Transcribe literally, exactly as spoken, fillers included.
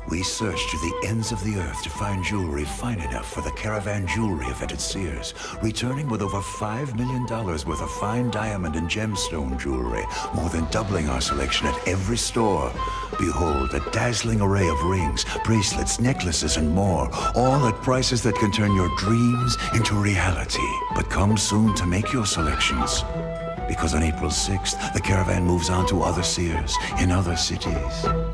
We searched to the ends of the earth to find jewelry fine enough for the Caravan Jewelry event at Sears, returning with over five million dollars worth of fine diamond and gemstone jewelry, more than doubling our selection at every store. Behold, a dazzling array of rings, bracelets, necklaces, and more, all at prices that can turn your dreams into reality. But come soon to make your selections, because on April sixth, the Caravan moves on to other Sears in other cities.